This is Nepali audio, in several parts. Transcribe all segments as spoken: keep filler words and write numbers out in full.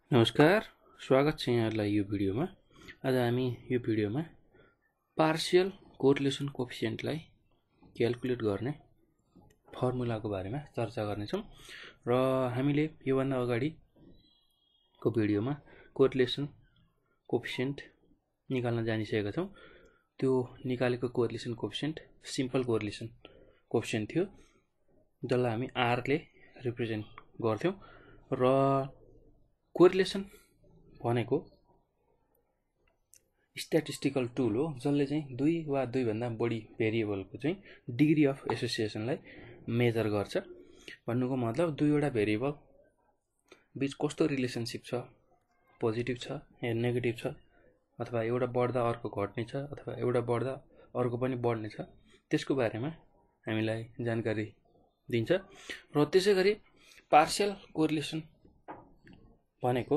नमस्कार, स्वागत छ यहाँहरूलाई यो भिडियोमा। आज हामी यो भिडियोमा पार्शियल कोरिलेसन कोएफिसिएन्टलाई क्याल्कुलेट गर्ने फर्मुलाको बारेमा चर्चा गर्नेछौँ र हामीले योभन्दा अगाडिको भिडियोमा कोरिलेसन कोएफिसिएन्ट निकाल्न जानिसकेका छौँ। त्यो निकालेको correlation coefficient simple correlation coefficient थियो, जसलाई हामी आर ले रिप्रेजेन्ट गर्थ्यौँ र कोरिलेसन भनेको स्ट्याटिस्टिकल टुल हो जसले चाहिँ दुई वा दुई भन्दा बढी भेरिएबलको चाहिँ डिग्री अफ एसोसिएसनलाई मेजर गर्छ। भन्नुको मतलब दुईवटा भेरिएबल बीच कस्तो रिलेसनशिप छ, पोजिटिभ छ या नेगेटिभ छ, अथवा एउटा बढ्दा अर्को घट्ने छ अथवा एउटा बढ्दा अर्को पनि बढ्ने छ, त्यसको बारेमा हामीलाई जानकारी दिन्छ। र त्यसैगरी पार्शियल कोरिलेसन भनेको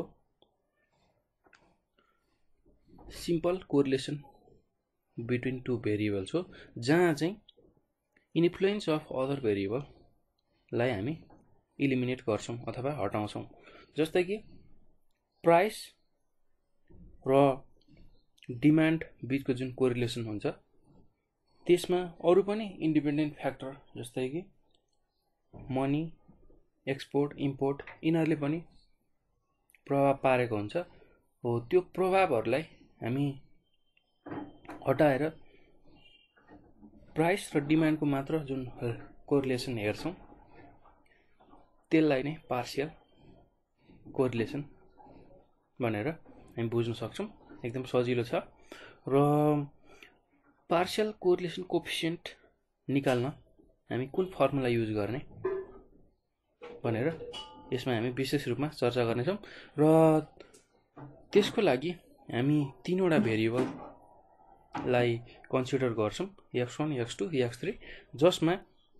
simple correlation between two variables हो, जहाँ चाहिँ इन्फ्लुएन्स अफ अदर भेरिएबललाई हामी इलिमिनेट गर्छौँ अथवा हटाउँछौँ। जस्तै कि प्राइस र डिमान्ड बिचको जुन कोरिलेसन हुन्छ त्यसमा अरू पनि इन्डिपेन्डेन्ट फ्याक्टर जस्तै कि मनी, एक्सपोर्ट, इम्पोर्ट यिनीहरूले पनि प्रभाव पारेको हुन्छ। हो त्यो प्रभावहरूलाई हामी हटाएर प्राइस र डिमान्डको मात्र जुन कोरिलेसन हेर्छौँ त्यसलाई नै पार्शियल कोरिलेसन भनेर हामी बुझ्न सक्छौँ। एकदम सजिलो छ। र पार्शियल कोरिलेसन कोएफिसिएन्ट निकाल्न हामी कुन फर्मुला युज गर्ने भनेर यसमा हामी विशेष रूपमा चर्चा गर्नेछौँ। र त्यसको लागि हामी तीनवटा भेरिएबललाई कन्सिडर गर्छौँ, x one, x two, x three, जसमा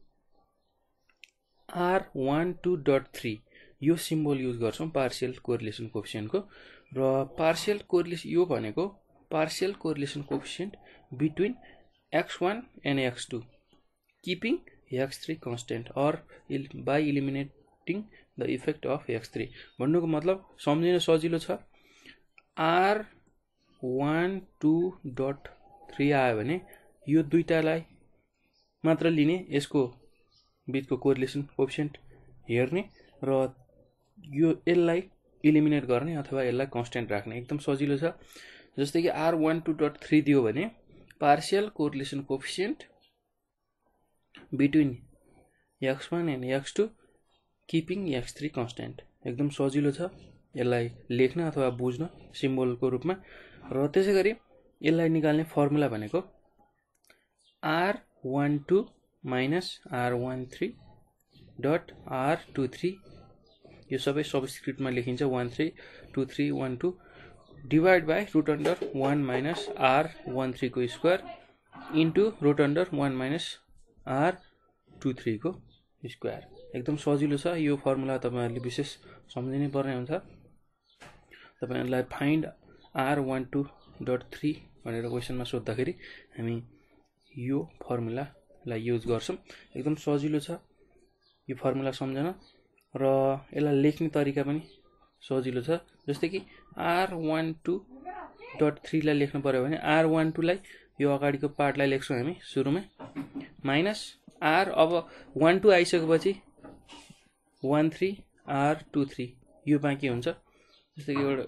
are one two dot three यो सिम्बल युज गर्छौँ पार्शियल कोरिलेसन कोएफिसिएन्टको। र पार्शियल कोरिलेसन यो भनेको partial correlation coefficient between X one and X two keeping X three constant or by eliminating the effect of x three. भन्नुको मतलब सम्झिन सजिलो छ। Are one two dot three आयो भने यो दुईटालाई मात्र लिने, यसको बिचको कोरिलेसन कोएफिसिएन्ट हेर्ने र यो यसलाई इलिमिनेट गर्ने अथवा यसलाई कन्स्टेन्ट राख्ने। एकदम सजिलो छ। जस्तै कि R one two dot three दियो भने partial correlation coefficient between X one and X two keeping X three constant. एकदम सजिलो छ यसलाई लेख्न अथवा बुझ्न सिम्बलको रूपमा। र त्यसै गरी यसलाई निकाल्ने फर्मुला भनेको R one two minus R one three dot R two three, यो सबै सबस्क्रिप्टमा लेखिन्छ, one three two three one two divide by root under one minus R one three को square into root under one minus R two three को स्क्वायर। एकदम सजिलो छ। यो फर्मुला तपाईहरुले विशेष सम्झिनै पर्ने हुन्छ। तपाईहरुलाई find R one two dot three भनेर क्वेसनमा सोध्दाखेरि हामी यो फर्मुलालाई युज गर्छौँ। एकदम सजिलो छ यो फर्मुला सम्झन, र यसलाई लेख्ने तरिका पनि सजिलो छ। जस्तै कि R one two dot three लाई लेख्नु पर्यो भने आर वान टू लाई यो अगाडिको पार्टलाई लेख्छौँ हामी सुरुमै, माइनस आर, अब वान टू आइसकेपछि one three R two three यो बाँकी हुन्छ। जस्तै कि एउटा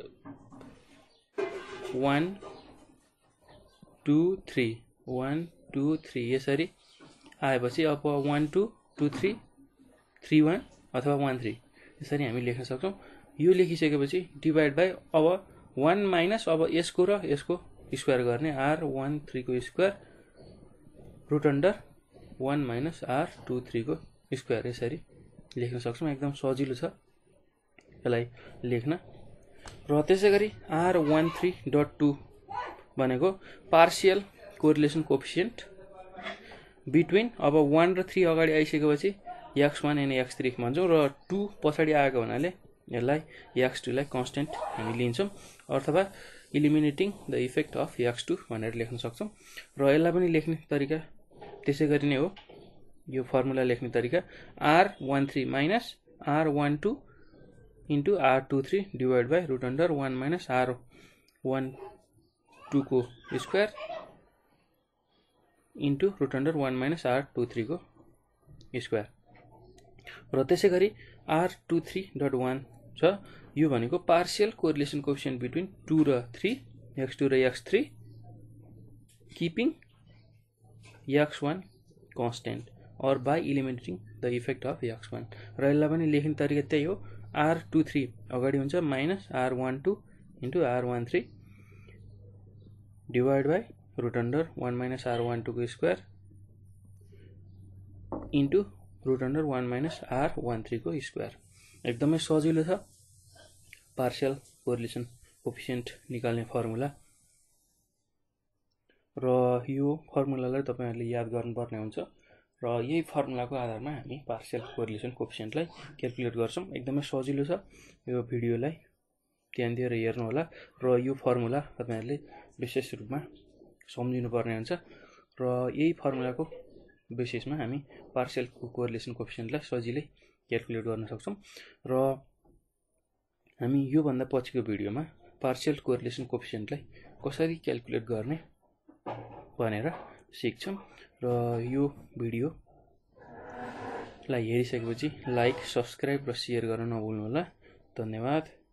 one two three one two three यसरी आएपछि अब one two two three three one अथवा वान थ्री यसरी हामी लेख्न सक्छौँ। यो लेखिसकेपछि डिभाइड बाई अब वान माइनस अब यसको र यसको स्क्वायर गर्ने, आर वान थ्री को square root under one minus R two three को स्क्वायर यसरी लेख्न सक्छौँ। एकदम सजिलो छ यसलाई लेख्न। र त्यसै गरी R one three dot two भनेको पार्शियल कोरिलेसन कोएफिसिएन्ट बिट्विन, अब वान र थ्री अगाडि आइसकेपछि X one and X three भन्छौँ र टू पछाडि आएको हुनाले यसलाई एक्स टू लाई कन्स्टेन्ट हामी लिन्छौँ अथवा eliminating the effect of X two भनेर लेख्न सक्छौँ। र यसलाई पनि लेख्ने तरिका त्यसै गरी नै हो। यो फर्मुला लेख्ने तरिका R one three minus R one two into R two three divide by root under one minus R one two को square into root under one minus R two three को स्क्वायर र त्यसै गरी R two three dot one छ यो भनेको partial correlation coefficient between two र थ्री एक्स टू र X three keeping X one constant और by eliminating the effect of x one र यसलाई पनि लेख्ने तरिका त्यही हो आर टू थ्री अगाडि हुन्छ minus R one two into R one three divide by root under one minus R one two को square into root under one minus R one three को स्क्वायर एकदमै सजिलो छ पार्शियल कोरिलेसन कोएफिसिएन्ट निकाल्ने फर्मुला र यो फर्मुलालाई तपाईहरुले याद गर्नुपर्ने हुन्छ र यही फर्मुलाको आधारमा हामी पार्शियल कोरिलेसन कोएफिसिएन्टलाई क्याल्कुलेट गर्छौं एकदमै सजिलो छ यो भिडियोलाई ध्यान दिएर हेर्नु होला र यो फर्मुला तपाईहरुले विशेष रूपमा सम्झिनु पर्ने हुन्छ र यही फर्मुलाको बेसिसमा हामी पार्शियल कोरिलेसन कोएफिसिएन्टलाई सजिलै क्याल्कुलेट गर्न सक्छौं र हामी यो भन्दा पछिको भिडियोमा पार्शियल कोरिलेसन कोएफिसिएन्टलाई कसरी क्याल्कुलेट गर्ने भनेर सिक्छौं र यो भिडियोलाई हेरिसकेपछि लाइक सब्स्क्राइब र शेयर गर्न नभुल्नु होला धन्यवाद।